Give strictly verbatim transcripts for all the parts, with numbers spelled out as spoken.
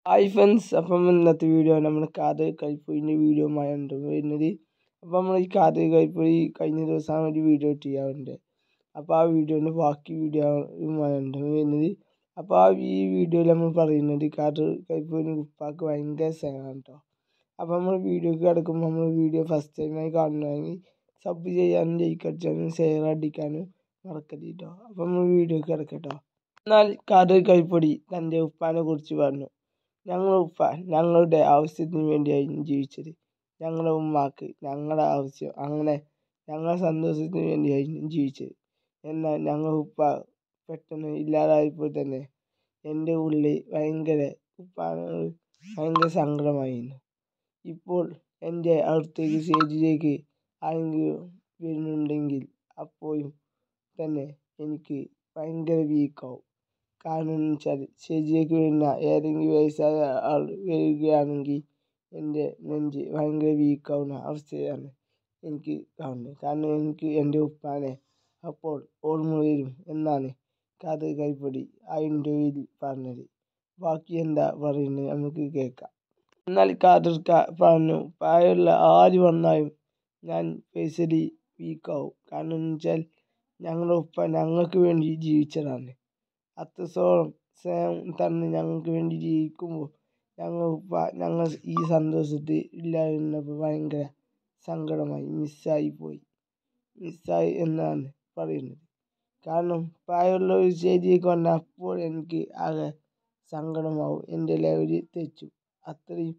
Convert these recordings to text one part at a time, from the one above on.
Hi friends, അപ്പം ഇന്നത്തെ video നമ്മൾ കാത് കൈപ്പൊയിൻ്റെ വീഡിയോ ആയിട്ട് വരുന്നത്. അപ്പം നമ്മൾ ഈ കാത് കൈപ്പൊയി കഴിഞ്ഞ ദിവസമാണ് ഒരു വീഡിയോ ചെയ്യാറുണ്ട്. അപ്പോൾ ആ വീഡിയോൻ്റെ ബാക്കി വീഡിയോയുമായിട്ട് വരുന്നത്. അപ്പോൾ ആ ഈ വീഡിയോയിൽ നമ്മൾ പറയുന്നത് കാത് കൈപ്പൊയിന് ഉപ്പാക്ക് ഭയങ്കര സ്നേഹമാണ് കേട്ടോ. അപ്പോൾ നമ്മൾ വീഡിയോക്ക് കിടക്കുമ്പോൾ നമ്മൾ വീഡിയോ ഫസ്റ്റ് ടൈമായി കാണുകയാണെങ്കിൽ സബ് ചെയ്യാനും ലൈക്ക് അടിച്ചാനും ഷെയർ അടിക്കാനും മറക്കരുത് കേട്ടോ. അപ്പം നമ്മൾ വീഡിയോക്ക് കിടക്കട്ടോ. എന്നാൽ കാത് കൈപ്പൊടി തൻ്റെ ഉപ്പാനെ കുറിച്ച് പറഞ്ഞു. ഞങ്ങളുടെ ഉപ്പ ഞങ്ങളുടെ ആവശ്യത്തിന് വേണ്ടിയായിരുന്നു ജീവിച്ചത്. ഞങ്ങളുടെ ഉമ്മാക്ക് ഞങ്ങളുടെ ആവശ്യം, അങ്ങനെ ഞങ്ങളുടെ സന്തോഷത്തിന് വേണ്ടിയായിരുന്നു ജീവിച്ചത്. എന്നാൽ ഞങ്ങളുടെ ഉപ്പ പെട്ടെന്ന് ഇല്ലാതായപ്പോൾ തന്നെ എൻ്റെ ഉള്ളിൽ ഭയങ്കര ഉപ്പാനോട് ഭയങ്കര സങ്കടമായിരുന്നു. ഇപ്പോൾ എൻ്റെ അടുത്തേക്ക് സ്റ്റേജിലേക്ക് ആരെങ്കിലും വരുന്നുണ്ടെങ്കിൽ അപ്പോഴും തന്നെ എനിക്ക് ഭയങ്കര വീക്കാവും. കാരണം എന്ന് വെച്ചാൽ സ്റ്റേജിലേക്ക് വരുന്ന ഏതെങ്കിലും വയസ്സായ ആൾ വരികയാണെങ്കിൽ എൻ്റെ നെഞ്ച് ഭയങ്കര വീക്കാവുന്ന അവസ്ഥയാണ് എനിക്ക് കാണുന്നത്. കാരണം എനിക്ക് എൻ്റെ ഉപ്പാനെ അപ്പോൾ ഓർമ്മ വരും എന്നാണ് കാത് കൈപ്പൊടി ആ ഇൻ്റർവ്യൂവിൽ പറഞ്ഞത്. ബാക്കി എന്താ പറയുന്നത് നമുക്ക് കേൾക്കാം. എന്നാൽ കാതിർക്ക പറഞ്ഞു, പ്രായമുള്ള ആര് വന്നാലും ഞാൻ പേഴ്സണലി വീക്കാവും. കാരണം എന്ന് വെച്ചാൽ ഞങ്ങളുടെ ഉപ്പ ഞങ്ങൾക്ക് വേണ്ടി ജീവിച്ചതാണ്. അത്രത്തോളം സ്നേഹം തന്ന് ഞങ്ങൾക്ക് വേണ്ടി ജീവിക്കുമ്പോൾ ഞങ്ങൾ ഉപ്പ ഞങ്ങൾ ഈ സന്തോഷത്തിൽ ഇല്ലായിരുന്നപ്പോൾ ഭയങ്കര സങ്കടമായി, മിസ്സായി പോയി മിസ്സായി എന്നാണ് പറയുന്നത്. കാരണം പ്രായമുള്ള ഒരു സ്റ്റേജിലേക്ക് വന്നാൽ അപ്പോൾ എനിക്ക് ആകെ സങ്കടമാവും, എൻ്റെ ലെവലിൽ തെച്ചു. അത്രയും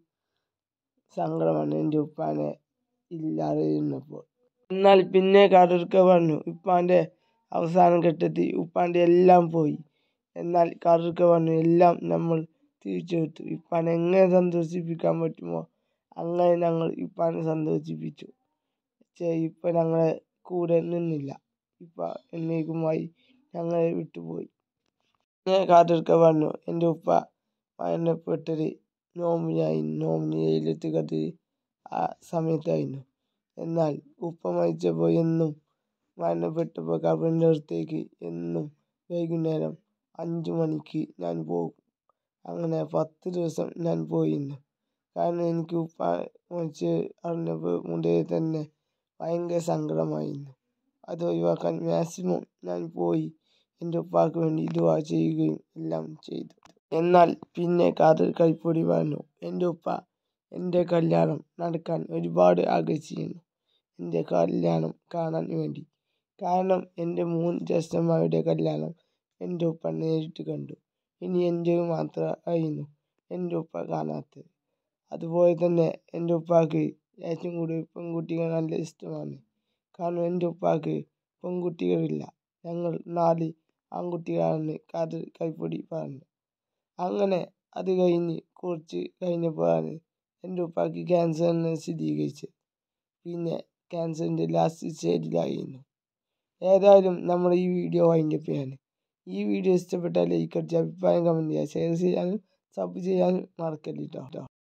സങ്കടമാണ് എൻ്റെ ഉപ്പാനെ ഇല്ലാതെ ഇരുന്നപ്പോൾ. എന്നാൽ പിന്നെ കാതർക്ക പറഞ്ഞു, ഉപ്പാൻ്റെ അവസാന ഘട്ടത്തിൽ ഉപ്പാൻ്റെ എല്ലാം പോയി. എന്നാൽ കാതർക്ക പറഞ്ഞു, എല്ലാം നമ്മൾ തിരിച്ചെടുത്തു. ഇപ്പാനെ എങ്ങനെ സന്തോഷിപ്പിക്കാൻ പറ്റുമോ അങ്ങനെ ഞങ്ങൾ ഇപ്പാനെ സന്തോഷിപ്പിച്ചു. പക്ഷേ ഇപ്പം ഞങ്ങളെ കൂടെ നിന്നില്ല. ഇപ്പ എന്നേക്കുമായി ഞങ്ങളെ വിട്ടുപോയി. അങ്ങനെ കാതർക്ക പറഞ്ഞു, എൻ്റെ ഉപ്പ മരണപ്പെട്ടത് നോമിനായി നോമിനി ലൈലത്തുൽ ഖദ്ർ ആ സമയത്തായിരുന്നു. എന്നാൽ ഉപ്പ മരിച്ചപ്പോൾ എന്നും മരണപ്പെട്ടപ്പോൾ ഖബറിൻ്റെ അടുത്തേക്ക് എന്നും വൈകുന്നേരം അഞ്ച് മണിക്ക് ഞാൻ പോകും. അങ്ങനെ പത്ത് ദിവസം ഞാൻ പോയിരുന്നു. കാരണം എനിക്ക് ഉപ്പ മരിച്ച് അറിഞ്ഞപ്പോൾ മുതലേ തന്നെ ഭയങ്കര സങ്കടമായിരുന്നു. അത് ഒഴിവാക്കാൻ മാക്സിമം ഞാൻ പോയി എൻ്റെ ഉപ്പാക്ക് വേണ്ടി ദുആ ചെയ്യുകയും എല്ലാം ചെയ്തു. എന്നാൽ പിന്നെ കാത് കൈപ്പൊടി പറഞ്ഞു, എൻ്റെ ഉപ്പ എൻ്റെ കല്യാണം നടക്കാൻ ഒരുപാട് ആഗ്രഹിച്ചിരുന്നു. എൻ്റെ കല്യാണം കാണാൻ വേണ്ടി. കാരണം എൻ്റെ മൂന്ന് ജ്യേഷ്ഠന്മാരുടെ കല്യാണം എൻ്റെ ഉപ്പ നേരിട്ട് കണ്ടു. ഇനി എൻ്റെ മാത്രമായിരുന്നു എൻ്റെ ഉപ്പ കാണാത്തത്. അതുപോലെ തന്നെ എൻ്റെ ഉപ്പാക്ക് ഏറ്റവും കൂടുതൽ പെൺകുട്ടികൾ നല്ല ഇഷ്ടമാണ്. കാരണം എൻ്റെ ഉപ്പാക്ക് പെൺകുട്ടികളില്ല, ഞങ്ങൾ നാല് ആൺകുട്ടികളാണെന്ന് കാത് കൈപ്പൊടി പറഞ്ഞു. അങ്ങനെ അത് കഴിഞ്ഞ് കുറച്ച് കഴിഞ്ഞപ്പോഴാണ് എൻ്റെ ഉപ്പാക്ക് ക്യാൻസർ എന്ന് സ്ഥിരീകരിച്ചത്. പിന്നെ ക്യാൻസറിൻ്റെ ലാസ്റ്റ് സ്റ്റേജിലായിരുന്നു. ഏതായാലും നമ്മൾ ഈ വീഡിയോ വൈൻഡപ്പ് ചെയ്യാണ്. ഈ വീഡിയോ ഇഷ്ടപ്പെട്ടാൽ ലൈക്ക് അടിച്ച് അഭിപ്രായം കമൻറ്റ് ചെയ്യുക, ഷെയർ ചെയ്യാനും സബ് ചെയ്യാനും മറക്കരുത് കേട്ടോ.